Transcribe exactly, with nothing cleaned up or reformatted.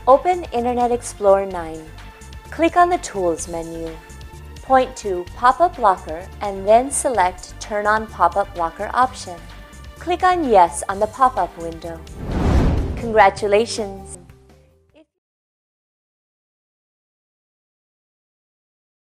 Open Internet Explorer nine. Click on the Tools menu. Point to Pop-up Blocker and then select Turn on Pop-up Blocker option. Click on Yes on the pop-up window. Congratulations!